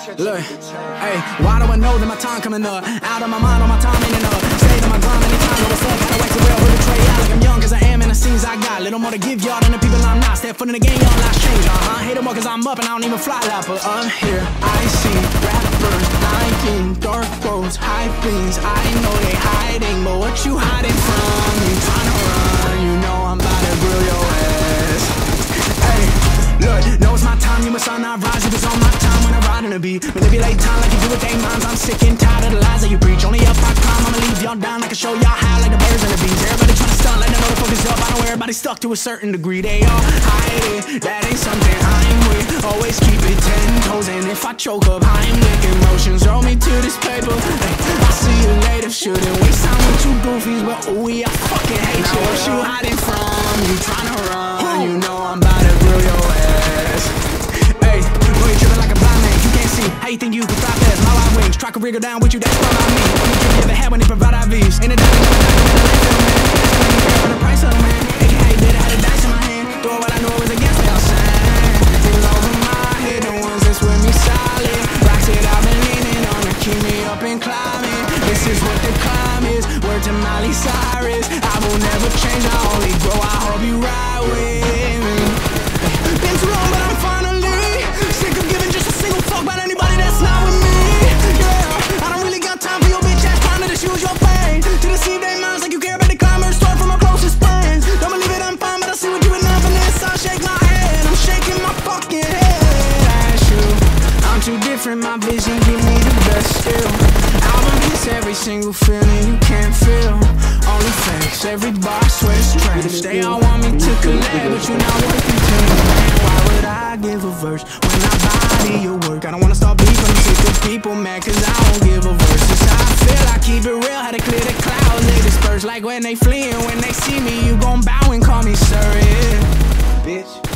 Look, hey, why do I know that my time coming up? Out of my mind, all my time ain't enough. Stayed on my grind many times, but what's up? Gotta wax the well with a tray out like I'm young, cause I am in the scenes I got. Little more to give y'all than the people I'm not. Step foot in the game, y'all lives change, Hate them more cause I'm up and I don't even fly like, but I'm here. I see rappers lying, dark roads, high beams. I know they hiding, but what you hiding from? You tryna run, you know I'm about to grill your ass. Hey, look, know it's my time, you must not rise. It was on my time when I ride in the beat. Manipulate time like you do with they minds. I'm sick and tired of the lies that you preach. Only up I climb, I'ma leave y'all down. I can show y'all how like the birds and the bees. Everybody tryna stunt like they know the focus up. I know everybody stuck to a certain degree. They all hide it, that ain't something I'm with. Always keep it 10 toes, and if I choke up, I'm licking emotions. Roll me to this paper. Hey, I'll see you later. Shouldn't waste time with you goofies, but ooh, I fucking hate you. What you hiding from? You tryna run? You know I'm about to grill your ass. Hey, boy, you tripping like a blind man. You can't see how you think you can fly past my wide wings. Try to wriggle down with you, that's what I mean. Let me give you the head when they provide IVs. Ain't a dime, ain't a landfill, man. That's when you pay for the price of man. AKA better had a dice in my hand. Throw what I know was against me, I'm saying. Niggas over my head, the ones that's with me solid. Rocks it, I've been leaning on to keep me up and climbing. This is what the climb is. Word to Miley Cyrus. I will never change, I only grow. I hope you ride with me. Been too long, but I'm finally sick of giving just a single fuck about anybody that's not with me. Yeah, I don't really got time for your bitch ass trying to just use your pain to deceive their minds like you care about the climber. Start from my closest friends. Don't believe it, I'm fine, but I see what you enough in this. I shake my head, I'm shaking my fucking head at you. I'm too different, my vision give me the best still. Album hits every single feeling you can't feel. Only fakes, every bar sweats trash. They all want me to collab, but you're not working to me. Man, why would I give a verse when I body your work? I don't wanna start beefing, I'm sick of people mad cause I won't give a verse. It's how I feel, I keep it real, how to clear the clouds. They disperse like when they fleeing. When they see me, you gon' bow and call me sir, yeah. Bitch.